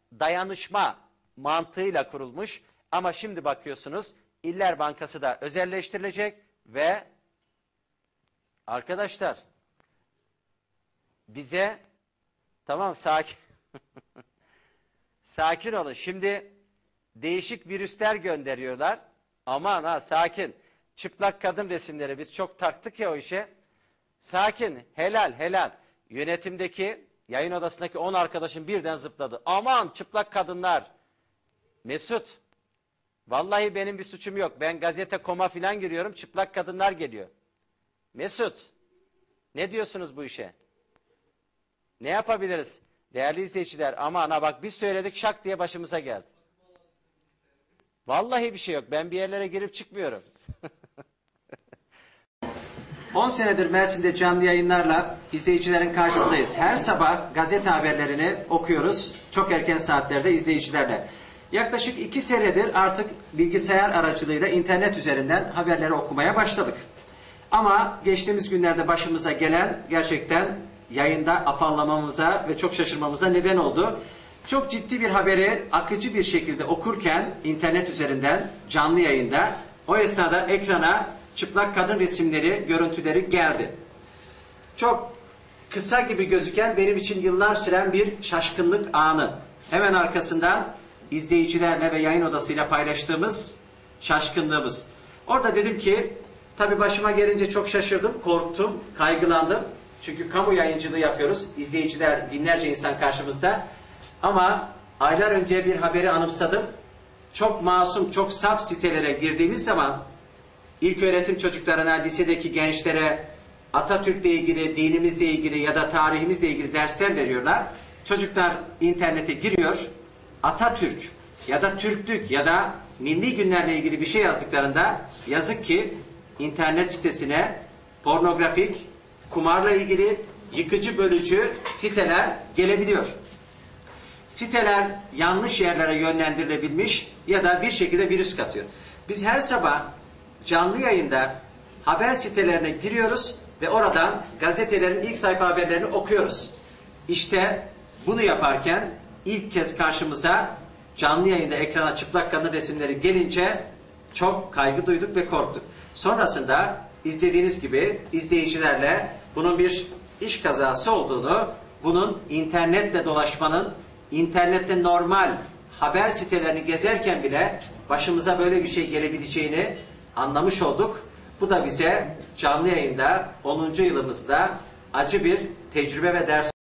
dayanışma mantığıyla kurulmuş. Ama şimdi bakıyorsunuz İller Bankası da özelleştirilecek ve arkadaşlar bize tamam sakin sakin olun. Şimdi değişik virüsler gönderiyorlar. Aman ha sakin. Çıplak kadın resimleri biz çok taktık ya o işe. Sakin, helal, helal. Yönetimdeki, yayın odasındaki 10 arkadaşım birden zıpladı. Aman çıplak kadınlar. Mesut, vallahi benim bir suçum yok. Ben gazete koma filan giriyorum, çıplak kadınlar geliyor. Mesut, ne diyorsunuz bu işe? Ne yapabiliriz? Değerli izleyiciler, aman ha bak biz söyledik şak diye başımıza geldi. Vallahi bir şey yok. Ben bir yerlere girip çıkmıyorum. 10 senedir Mersin'de canlı yayınlarla izleyicilerin karşısındayız. Her sabah gazete haberlerini okuyoruz. Çok erken saatlerde izleyicilerle. Yaklaşık 2 senedir artık bilgisayar aracılığıyla internet üzerinden haberleri okumaya başladık. Ama geçtiğimiz günlerde başımıza gelen gerçekten yayında afallamamıza ve çok şaşırmamıza neden oldu. Çok ciddi bir haberi akıcı bir şekilde okurken internet üzerinden canlı yayında o esnada ekrana çıplak kadın resimleri, görüntüleri geldi. Çok kısa gibi gözüken benim için yıllar süren bir şaşkınlık anı. Hemen arkasından izleyicilerle ve yayın odasıyla paylaştığımız şaşkınlığımız. Orada dedim ki tabii başıma gelince çok şaşırdım, korktum, kaygılandım. Çünkü kamu yayıncılığı yapıyoruz. İzleyiciler, binlerce insan karşımızda. Ama aylar önce bir haberi anımsadım. Çok masum, çok saf sitelere girdiğimiz zaman ilköğretim çocuklarına, lisedeki gençlere Atatürk'le ilgili, dinimizle ilgili ya da tarihimizle ilgili dersler veriyorlar. Çocuklar internete giriyor. Atatürk ya da Türklük ya da milli günlerle ilgili bir şey yazdıklarında yazık ki internet sitesine pornografik, kumarla ilgili yıkıcı bölücü siteler gelebiliyor. Siteler yanlış yerlere yönlendirilebilmiş ya da bir şekilde virüs katıyor. Biz her sabah canlı yayında haber sitelerine giriyoruz ve oradan gazetelerin ilk sayfa haberlerini okuyoruz. İşte bunu yaparken ilk kez karşımıza canlı yayında ekrana çıplak kadın resimleri gelince çok kaygı duyduk ve korktuk. Sonrasında izlediğiniz gibi izleyicilerle bunun bir iş kazası olduğunu, bunun internetle dolaşmanın, internette normal haber sitelerini gezerken bile başımıza böyle bir şey gelebileceğini anlamış olduk. Bu da bize canlı yayında 10. yılımızda acı bir tecrübe ve ders